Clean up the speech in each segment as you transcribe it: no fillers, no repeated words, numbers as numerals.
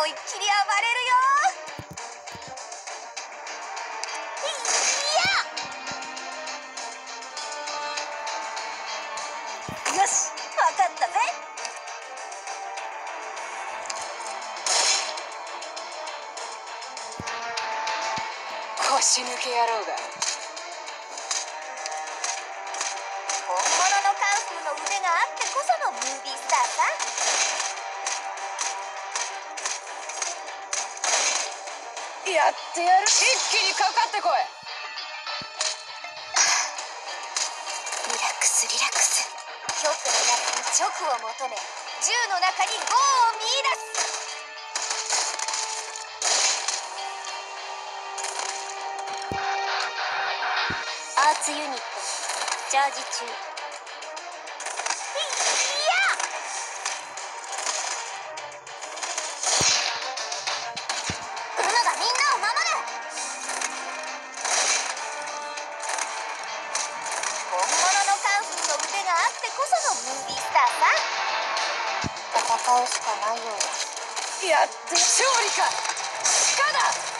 思いっきり暴れるよ。よし、わかったぜ。 腰抜け野郎が。 本物のカンフーの腕があってこそのムービースターさ。 やってやる。一気にかかってこい。 リラックスリラックス。極の中に直を求め、銃の中にゴーを見出す。アーツユニットチャージ中。ルナがみんなを守る。本物のカンフーの腕があってこそのムービースターさ。戦うしかないようです。 やって勝利か。鹿だ。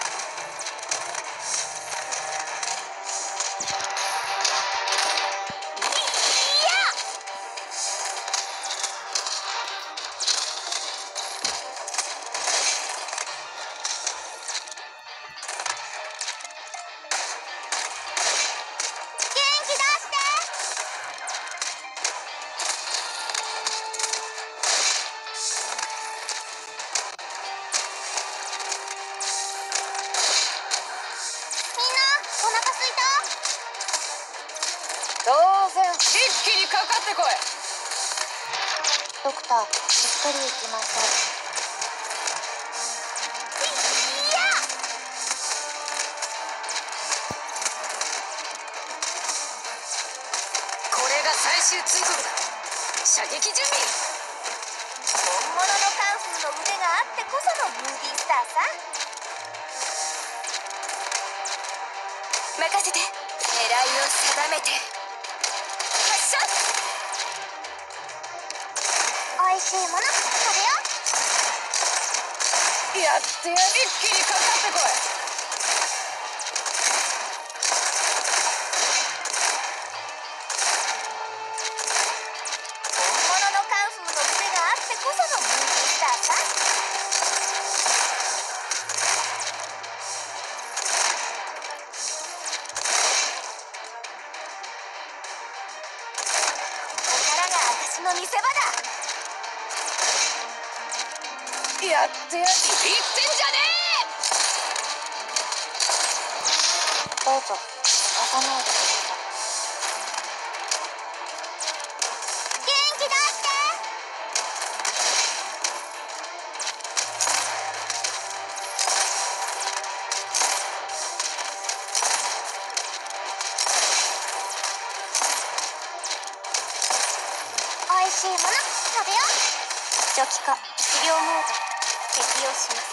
当然一気にかかってこい。 ドクター、ゆっくり行きましょう。 これが最終追告だ。射撃準備。 本物のカンフーの腕があってこそのムービースターさ。 任せて。狙いを定めて発射。 おいしいもの食べよう。 やってやる。一気にかかってこい。 本物のカンフーの腕があってこそのムービースターさ。私の見せ場だ。 やってやる。言ってんじゃねどうぞ、押さないでください。元気出して。おいしいもの食べよう。初期化治療モード適用します。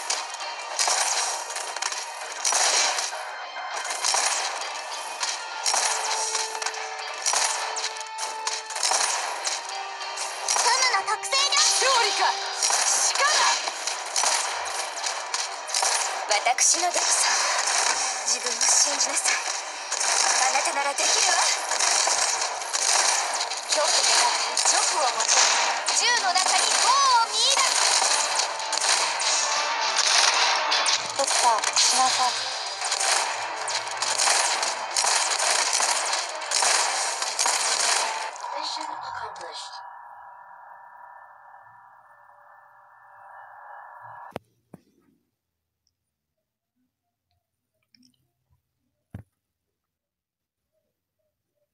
フムの特性力。 勝利か。鹿だ。私のダクさん、自分を信じなさい。あなたならできるわ。 極の中に直を求め、銃の中にゴーを見出す。ドクター、しなさい。Mission accomplished.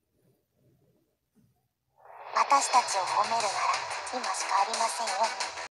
私たちを褒めるなら今しかありませんよ。